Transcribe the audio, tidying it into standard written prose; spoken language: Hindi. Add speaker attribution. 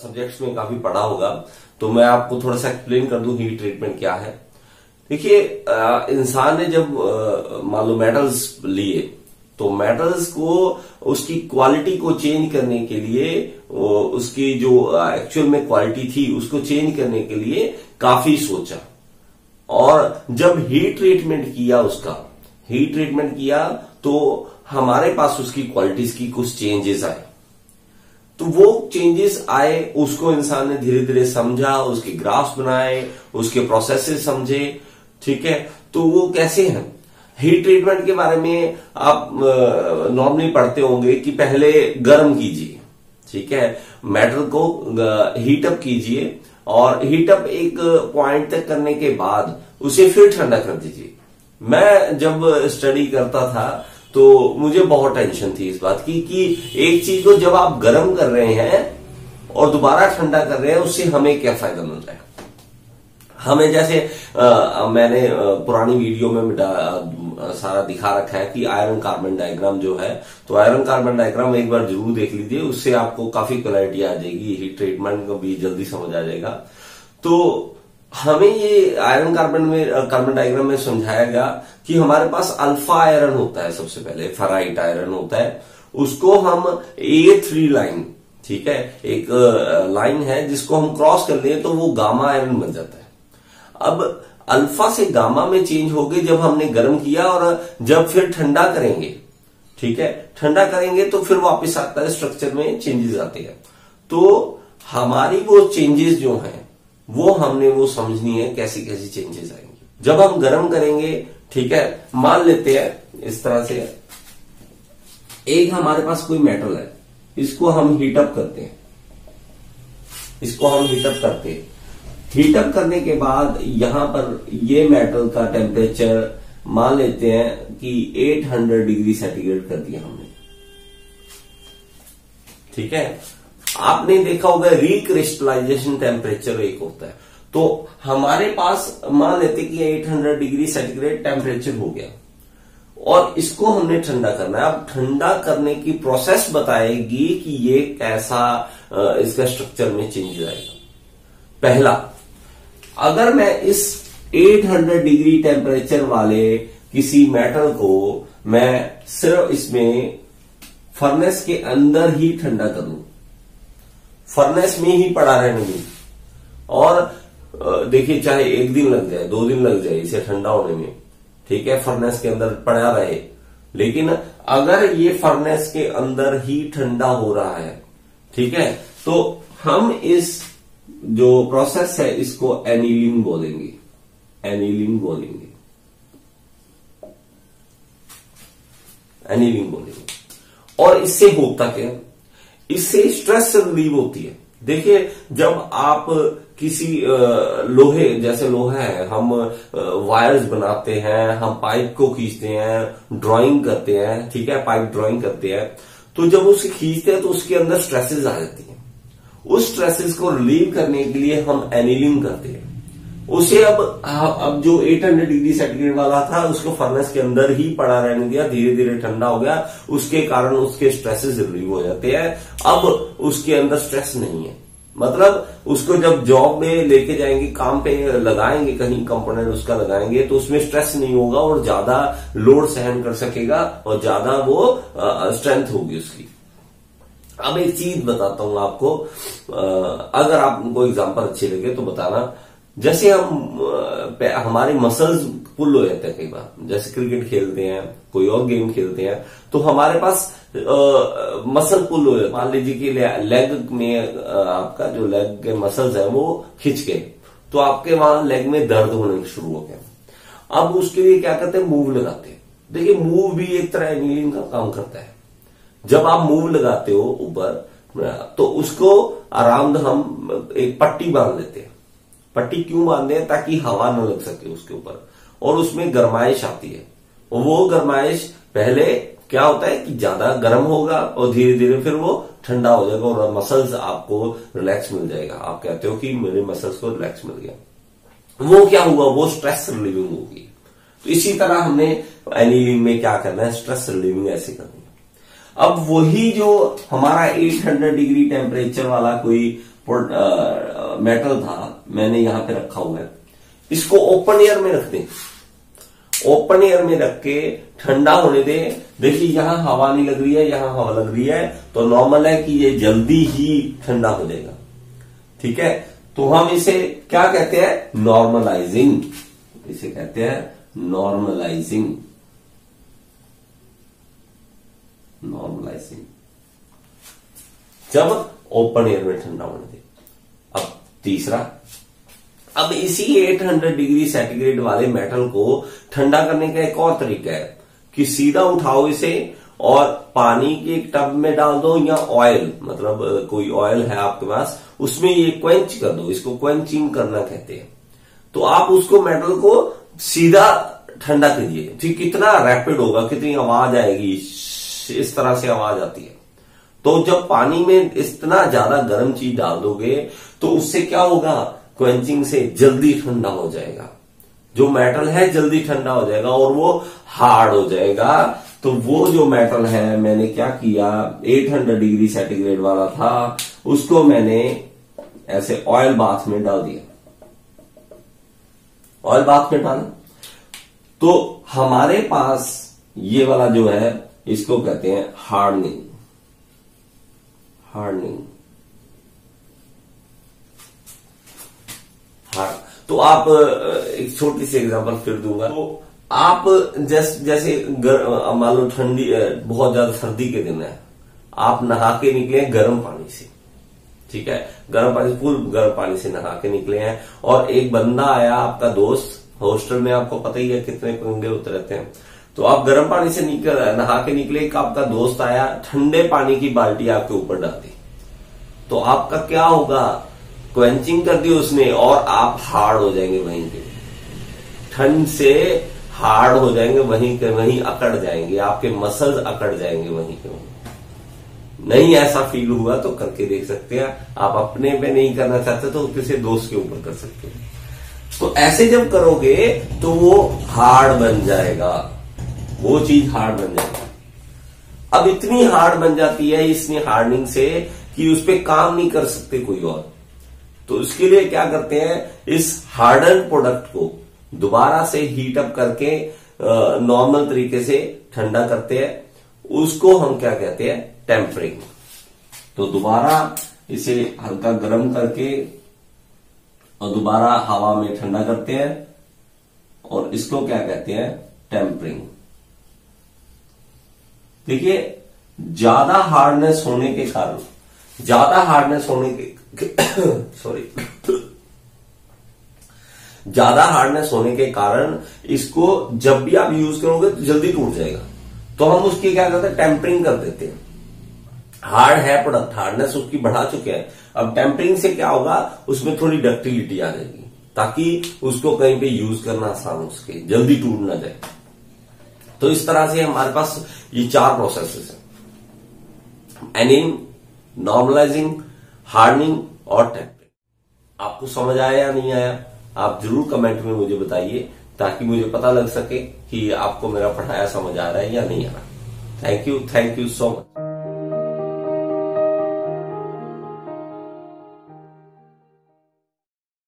Speaker 1: सब्जेक्ट्स में काफी पढ़ा होगा, तो मैं आपको थोड़ा सा एक्सप्लेन कर दूं हीट ट्रीटमेंट क्या है। देखिए, इंसान ने जब मान लो मेटल्स लिए, तो मेटल्स को उसकी क्वालिटी को चेंज करने के लिए, उसकी जो एक्चुअल में क्वालिटी थी उसको चेंज करने के लिए काफी सोचा, और जब हीट ट्रीटमेंट किया तो हमारे पास उसकी क्वालिटीज की कुछ चेंजेस आए। तो वो चेंजेस आए, उसको इंसान ने धीरे धीरे समझा, उसके ग्राफ्स बनाए, उसके प्रोसेसेस समझे। ठीक है, तो वो कैसे हैं? हीट ट्रीटमेंट के बारे में आप नॉर्मली पढ़ते होंगे कि पहले गर्म कीजिए, ठीक है, मेटल को हीटअप कीजिए, और हीटअप एक पॉइंट तक करने के बाद उसे फिर ठंडा कर दीजिए। मैं जब स्टडी करता था तो मुझे बहुत टेंशन थी इस बात की कि एक चीज को जब आप गर्म कर रहे हैं और दोबारा ठंडा कर रहे हैं, उससे हमें क्या फायदा मिल रहा है। हमें जैसे मैंने पुरानी वीडियो में सारा दिखा रखा है कि आयरन कार्बन डायग्राम जो है, तो आयरन कार्बन डायग्राम एक बार जरूर देख लीजिए, उससे आपको काफी क्लैरिटी आ जाएगी, हीट ट्रीटमेंट को भी जल्दी समझ आ जाएगा। तो हमें ये आयरन कार्बन डायग्राम में समझाया गया कि हमारे पास अल्फा आयरन होता है, सबसे पहले फेराइट आयरन होता है, उसको हम A3 लाइन, ठीक है, एक लाइन है जिसको हम क्रॉस कर लें तो वो गामा आयरन बन जाता है। अब अल्फा से गामा में चेंज हो गए जब हमने गर्म किया, और जब फिर ठंडा करेंगे, ठीक है, ठंडा करेंगे तो फिर वापस आता है, स्ट्रक्चर में चेंजेस आते हैं। तो हमारी वो चेंजेस जो हैं वो हमने वो समझनी है कैसी कैसी चेंजेस आएंगी जब हम गर्म करेंगे। ठीक है, मान लेते हैं इस तरह से एक हमारे पास कोई मेटल है, इसको हम हीटअप करते हैं, हीटअप करने के बाद यहां पर ये मेटल का टेम्परेचर मान लेते हैं कि 800 डिग्री सेंटीग्रेड कर दिया हमने। ठीक है, आपने देखा होगा रिक्रिस्टलाइजेशन टेम्परेचर एक होता है, तो हमारे पास मान लेते कि 800 डिग्री सेंटीग्रेड टेम्परेचर हो गया, और इसको हमने ठंडा करना है। अब ठंडा करने की प्रोसेस बताएगी कि ये कैसा इसका स्ट्रक्चर में चेंज आएगा। पहला, अगर मैं इस 800 डिग्री टेम्परेचर वाले किसी मेटल को मैं सिर्फ इसमें फर्नेस के अंदर ही ठंडा कर दूं, फर्नेस में ही पड़ा रहने दूं, और देखिए चाहे 1 दिन लग जाए, 2 दिन लग जाए इसे ठंडा होने में, ठीक है, फर्नेस के अंदर पड़ा रहे, लेकिन अगर ये फर्नेस के अंदर ही ठंडा हो रहा है, ठीक है, तो हम इस जो प्रोसेस है इसको एनीलिंग बोलेंगे, एनीलिंग बोलेंगे। और इससे होता क्या, इससे स्ट्रेस रिलीव होती है। देखिए, जब आप किसी लोहे, जैसे लोहा है, हम वायर्स बनाते हैं, हम पाइप को खींचते हैं, ड्राइंग करते हैं, ठीक है, पाइप ड्राइंग करते हैं, तो जब उसे खींचते हैं तो उसके अंदर स्ट्रेसेस आ जाती हैं। उस स्ट्रेसेस को रिलीव करने के लिए हम एनीलिंग करते हैं उसे। अब जो 800 डिग्री सेंटीग्रेड वाला था उसको फर्नेस के अंदर ही पड़ा रहने दिया, धीरे धीरे ठंडा हो गया, उसके कारण उसके स्ट्रेसेस रिलीव हो जाते हैं। अब उसके अंदर स्ट्रेस नहीं है, मतलब उसको जब जॉब में लेके जाएंगे, काम पे लगाएंगे, कहीं कंपोनेंट उसका लगाएंगे, तो उसमें स्ट्रेस नहीं होगा और ज्यादा लोड सहन कर सकेगा और ज्यादा वो स्ट्रेंथ होगी उसकी। अब एक चीज बताता हूं आपको, अगर आपको एग्जांपल अच्छे लगे तो बताना। जैसे हमारे मसल्स पुल हो जाते हैं कई बार, जैसे क्रिकेट खेलते हैं, कोई और गेम खेलते हैं, तो हमारे पास मसल पुल हो जाता है। मान लीजिए कि लेग में आपका जो लेग के मसल्स है वो खिंच गए, तो आपके वहां लेग में दर्द होने शुरू हो गया। अब उसके लिए क्या करते हैं, मूव लगाते हैं। देखिए, मूव भी एक तरह एनीलिंग का काम करता है। जब आप मूव लगाते हो ऊपर, तो उसको आराम हम एक पट्टी बांध लेते हैं। पट्टी क्यों बांधते हैं, ताकि हवा न लग सके उसके ऊपर, और उसमें गर्माइश आती है, और वो गर्माइश पहले क्या होता है कि ज्यादा गर्म होगा और धीरे धीरे फिर वो ठंडा हो जाएगा और मसल्स आपको रिलैक्स मिल जाएगा। आप कहते हो कि मेरे मसल्स को रिलैक्स मिल गया, वो क्या हुआ, वो स्ट्रेस रिलीविंग होगी। तो इसी तरह हमने एनीलिंग में क्या करना है, स्ट्रेस रिलीविंग ऐसे करनी है। अब वही जो हमारा 800 डिग्री टेम्परेचर वाला कोई मेटल था, मैंने यहां पे रखा हुआ है, इसको ओपन एयर में रख दें। ओपन एयर में रख के ठंडा होने दें। देखिए यहां हवा नहीं लग रही है, यहां हवा लग रही है, तो नॉर्मल है कि ये जल्दी ही ठंडा हो जाएगा। ठीक है, तो हम इसे क्या कहते हैं? नॉर्मलाइजिंग। इसे कहते हैं नॉर्मलाइजिंग। नॉर्मलाइजिंग जब ओपन एयर में ठंडा होने दे। अब तीसरा, अब इसी 800 डिग्री सेंटीग्रेड वाले मेटल को ठंडा करने का एक और तरीका है कि सीधा उठाओ इसे और पानी के एक टब में डाल दो, या ऑयल, मतलब कोई ऑयल है आपके पास, उसमें ये क्वेंच कर दो। इसको क्वेंचिंग करना कहते हैं। तो आप उसको मेटल को सीधा ठंडा कीजिए। ठीक, कितना रैपिड होगा, कितनी आवाज आएगी, इस तरह से आवाज आती है। तो जब पानी में इतना ज्यादा गर्म चीज डाल दोगे तो उससे क्या होगा? क्वेंचिंग से जल्दी ठंडा हो जाएगा, जो मेटल है जल्दी ठंडा हो जाएगा और वो हार्ड हो जाएगा। तो वो जो मेटल है, मैंने क्या किया, 800 डिग्री सेंटीग्रेड वाला था, उसको मैंने ऐसे ऑयल बाथ में डाल दिया। ऑयल बाथ में डाला तो हमारे पास ये वाला जो है, इसको कहते हैं हार्डनिंग। हार्डनिंग। हाँ, तो आप एक छोटी सी एग्जांपल फिर दूंगा। तो आप जैसे मान लो ठंडी, बहुत ज्यादा सर्दी के दिन है, आप नहा के निकले हैं गर्म पानी से। ठीक है, गर्म पानी, फुल गर्म पानी से नहा के निकले हैं, और एक बंदा आया आपका दोस्त, हॉस्टल में आपको पता ही है कितने पंगे होते रहते हैं। तो आप गर्म पानी से नहा के निकले, एक आपका दोस्त आया, ठंडे पानी की बाल्टी आपके ऊपर डाल दी, तो आपका क्या होगा? क्वेंचिंग कर दी उसने और आप हार्ड हो जाएंगे वहीं के, ठंड से हार्ड हो जाएंगे, वहीं के वहीं अकड़ जाएंगे, आपके मसल्स अकड़ जाएंगे वहीं के वहीं। नहीं ऐसा फील हुआ तो करके देख सकते हैं आप। अपने पे नहीं करना चाहते तो किसी दोस्त के ऊपर कर सकते हैं। तो ऐसे जब करोगे तो वो हार्ड बन जाएगा, वो चीज हार्ड बन जाएगी। अब इतनी हार्ड बन जाती है इसने हार्डनिंग से कि उस पर काम नहीं कर सकते कोई और। तो इसके लिए क्या करते हैं, इस हार्डन प्रोडक्ट को दोबारा से हीट अप करके नॉर्मल तरीके से ठंडा करते हैं। उसको हम क्या कहते हैं? टेम्परिंग। तो दोबारा इसे हल्का गर्म करके और दोबारा हवा में ठंडा करते हैं, और इसको क्या कहते हैं? टेम्परिंग। देखिए ज्यादा हार्डनेस होने के कारण, ज्यादा हार्डनेस होने के सॉरी ज्यादा हार्डनेस होने के कारण इसको जब भी आप यूज करोगे तो जल्दी टूट जाएगा। तो हम उसकी क्या करते हैं? टेम्परिंग कर देते हैं। हार्ड है प्रोडक्ट, हार्डनेस उसकी बढ़ा चुके हैं, अब टेम्परिंग से क्या होगा? उसमें थोड़ी डक्टिलिटी आ जाएगी, ताकि उसको कहीं पे यूज करना आसान हो सके, जल्दी टूट ना जाए। तो इस तरह से हमारे पास ये 4 प्रोसेसेस है: एनिंग, नॉर्मलाइजिंग, हार्डनिंग और टेम्परिंग। आपको समझ आया या नहीं आया? आप जरूर कमेंट में मुझे बताइए, ताकि मुझे पता लग सके कि आपको मेरा पढ़ाया समझ आ रहा है या नहीं आ रहा। Thank you so much.